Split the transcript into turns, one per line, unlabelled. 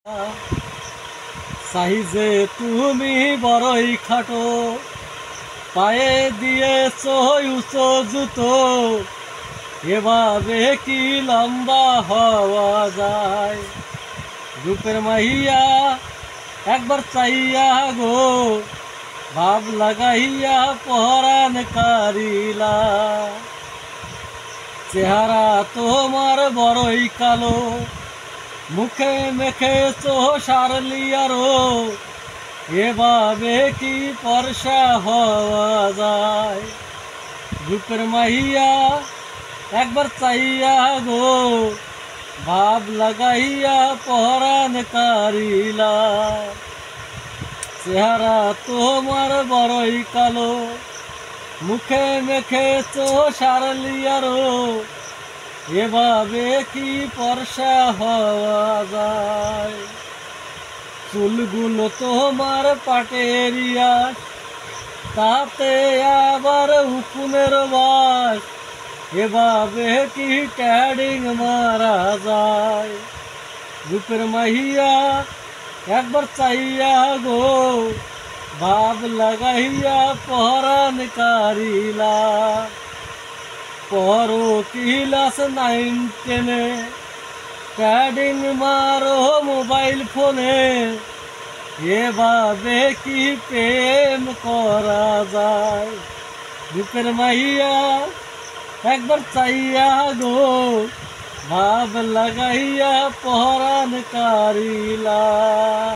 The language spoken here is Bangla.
সাইজে তুমি বড়ই খাটো, পায়ে দিয়েছ উঁচু জুতো, এভাবে কি লম্বা হওয়া যায়? রূপের মাইয়া একবার চাইয়া গো, ভাব লাগাইয়া পরাণ কারিলা। চেহারা তোমার বড়ই কালো, মুখে মেখেছ সারলিয়ারো, এভাবে কি ফর্সা হওয়া যায়? রূপের মাইয়া একবার চাইয়া গো, ভাব লাগাইয়া পরাণ কারিলা। চেহারা তোমার বড়ই কালো, মুখে মেখেছ সারলিয়ারো, এভাবে কি ফর্সা হওয়া যায়? চুলগুলো তোমার পাটেরিয়া, তাতে আবার উকুনের বাস, এভাবে কি ট্যাডিং মারা যায়? রূপের মাহিয়া একবার চাইয়া গো, ভাব লাগাইয়া পরাণ কারিলা। পড়ো ক্লাস 9 10-এ, ট্যাডিং মারো মোবাইল ফোনে, এভাবে কি প্রেম করা যায়? রূপের মাইয়া একবার চাইয়া গো, ভাব লাগাইয়া পরাণ কারিলা।